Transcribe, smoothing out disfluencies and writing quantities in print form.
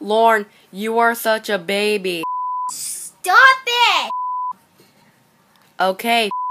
Lorne, you are such a baby. Stop it! Okay.